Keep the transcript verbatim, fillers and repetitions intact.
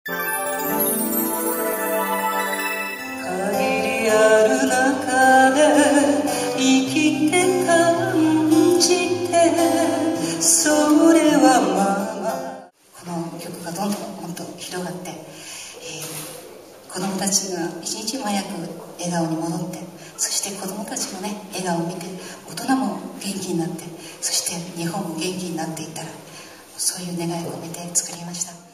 限りある中で生きて感じて、それはまま。この曲がどんどんもっと広がって、えー、子どもたちが一日も早く笑顔に戻って、そして子どもたちもね笑顔を見て、大人も元気になって、そして日本も元気になっていったら、そういう願いを込めて作りました。